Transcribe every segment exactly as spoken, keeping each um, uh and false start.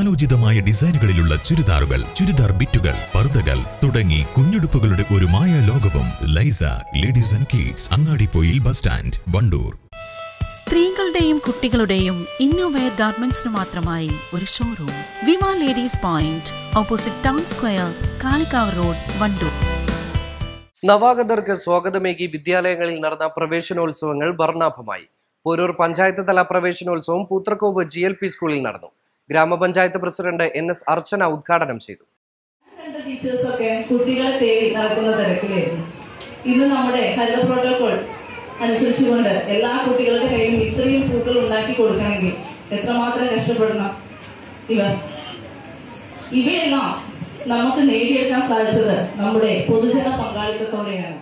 കാലോചിതമായ ഡിസൈനുകളിലുള്ള ചുരിദാറുകൾ, ചുരിദാർ ബിറ്റുകൾ, പർദ്ദകൾ തുടങ്ങി കുഞ്ഞുടുപ്പുകളുടെ ഒരു മായ ലോകവും. ലൈസ ladies and kids, Angadippoyil bus stand, Wandoor. സ്ത്രീകളുടെയും കുട്ടികളുടെയും ഇന്നോവെയർ ഗാർമെന്റ്സിന് മാത്രമായി ഒരു showroom. Viva ladies point, opposite town square, Kalikavu road, Wandoor. നവാഗതർക്ക് സ്വാഗതമേകി വിദ്യാലയങ്ങളിൽ നടന്ന പ്രവേശനോത്സവങ്ങൾ വർണ്ണാഭമായി. പോരൂർ പഞ്ചായത്ത് തല പ്രവേശനോത്സവം പൂത്രക്കോവ് ജി എൽ പി സ്കൂളിൽ നടന്നു. ഗ്രാമപഞ്ചായത്ത് പ്രസിഡന്റ് എൻ എസ് അർച്ചന ഉദ്ഘാടനം ചെയ്തു. ടീച്ചേഴ്സൊക്കെ കുട്ടികളെ തേടി നടക്കുന്ന തിരക്കിലായിരുന്നു. ഇന്ന് നമ്മുടെ ഹരിത പ്രോട്ടോകോൾ അനുസരിച്ചുകൊണ്ട് എല്ലാ കുട്ടികളുടെ കയ്യിലും ഇത്രയും പൂക്കൾ ഉണ്ടാക്കി കൊടുക്കണമെങ്കിൽ എത്രമാത്രം കഷ്ടപ്പെടണം ഇവർ. ഇവയെല്ലാം നമുക്ക് നേടിയെടുക്കാൻ സാധിച്ചത് നമ്മുടെ പൊതുജന പങ്കാളിത്തത്തോടെയാണ്.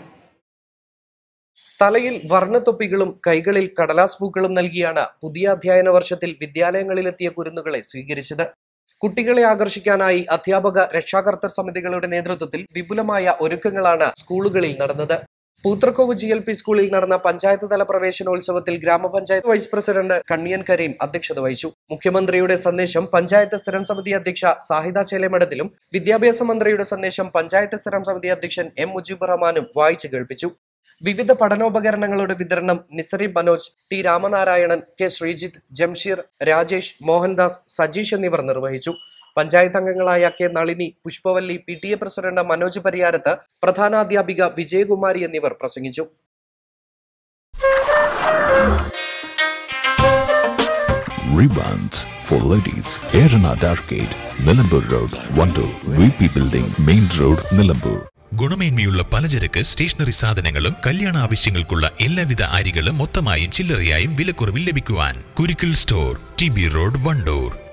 തലയിൽ വർണ്ണത്തൊപ്പികളും കൈകളിൽ കടലാസ് പൂക്കളും നൽകിയാണ് പുതിയ അധ്യയന വർഷത്തിൽ വിദ്യാലയങ്ങളിലെത്തിയ കുരുന്നുകളെ സ്വീകരിച്ചത്. കുട്ടികളെ ആകർഷിക്കാനായി അധ്യാപക രക്ഷാകർതൃ സമിതികളുടെ നേതൃത്വത്തിൽ വിപുലമായ ഒരുക്കങ്ങളാണ് സ്കൂളുകളിൽ നടന്നത്. പൂത്രക്കോവ് ജി എൽ പി സ്കൂളിൽ നടന്ന പഞ്ചായത്ത് തല പ്രവേശനോത്സവത്തിൽ ഗ്രാമപഞ്ചായത്ത് വൈസ് പ്രസിഡന്റ് കണ്ണിയൻ കരീം അധ്യക്ഷത വഹിച്ചു. മുഖ്യമന്ത്രിയുടെ സന്ദേശം പഞ്ചായത്ത് സ്ഥിരം സമിതി അധ്യക്ഷ സാഹിദ ചേലേമഠത്തിലും വിദ്യാഭ്യാസ മന്ത്രിയുടെ സന്ദേശം പഞ്ചായത്ത് സ്ഥിരം സമിതി അധ്യക്ഷൻ എം മുജീബ് റഹ്മാനും വായിച്ചു കേൾപ്പിച്ചു. വിവിധ പഠനോപകരണങ്ങളുടെ വിതരണം നിസറി മനോജ്, ടി രാമനാരായണൻ, കെ ശ്രീജിത്ത്, ജംഷീർ, രാജേഷ്, മോഹൻദാസ്, സജീഷ് എന്നിവർ നിർവഹിച്ചു. പഞ്ചായത്ത് അംഗങ്ങളായ K Nalini, Pushpavalli, P T A president Manoj Pariyarath, പ്രധാനാധ്യാപിക വിജയകുമാരി എന്നിവർ പ്രസംഗിച്ചു. Ribbons for ladies, Aeronautic Arcade, Nilambur Road, Vandoor, V P Building, Main Road, Nilambur. ഗുണമേന്മയുള്ള പലചരക്ക്, സ്റ്റേഷനറി സാധനങ്ങളും കല്യാണ ആവശ്യങ്ങൾക്കുള്ള എല്ലാവിധ അരികളും മൊത്തമായും ചില്ലറയായും വിലക്കുറവിൽ ലഭിക്കുവാൻ Kurikkal store, T B road, Wandoor.